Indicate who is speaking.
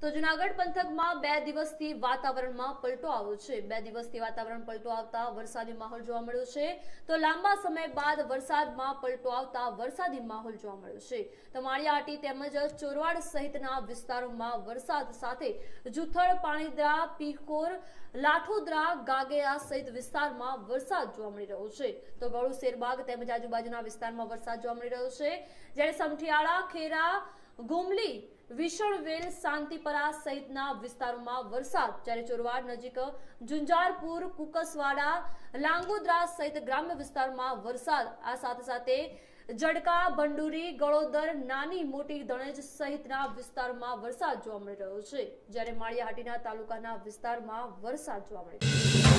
Speaker 1: તો જૂનાગઢ પંથકમાં 2 દિવસથી વાતાવરણમાં પલટો આવ્યો છે। 2 દિવસથી વાતાવરણ પલટો આવતા વરસાદી માહોલ જોવા મળ્યો છે। તો લાંબા સમય બાદ વરસાદમાં પલટો આવતા વરસાદી માહોલ જોવા મળ્યો છે। તો માળિયાહાટી તેમજ ચોરવાડ સહિતના વિસ્તારોમાં વરસાદ સાથે જુથળ, પાણીદ્રા, પીખોર, લાઠોદરા, ગાગેરા સહિત વિસ્તારમાં વરસાદ જોવા મળી રહ્યો છે। તો ગળુ, શેરબાગ તેમજ આજુબાજુના વિસ્તારમાં વરસાદ જોવા મળી રહ્યો છે। જ્યારે સમઠિયાળા, ખેરા, ગુમલી, વિશણવેલ, શાંતિપરા સહિતના વિસ્તારોમાં વરસાદ, જ્યારે ચોરવાડ નજીક ઝુંઝારપુર, કુકસવાડા, લાંગોદ્રા સહિત ગ્રામ્ય વિસ્તારમાં વરસાદ। આ સાથે સાથે જડકા, ભંડુરી, ગળોદર, નાની મોટી દણેજ સહિતના વિસ્તારમાં વરસાદ જોવા મળી રહ્યો છે। જ્યારે માળિયાહાટીના તાલુકાના વિસ્તારમાં વરસાદ જોવા મળી રહ્યો છે।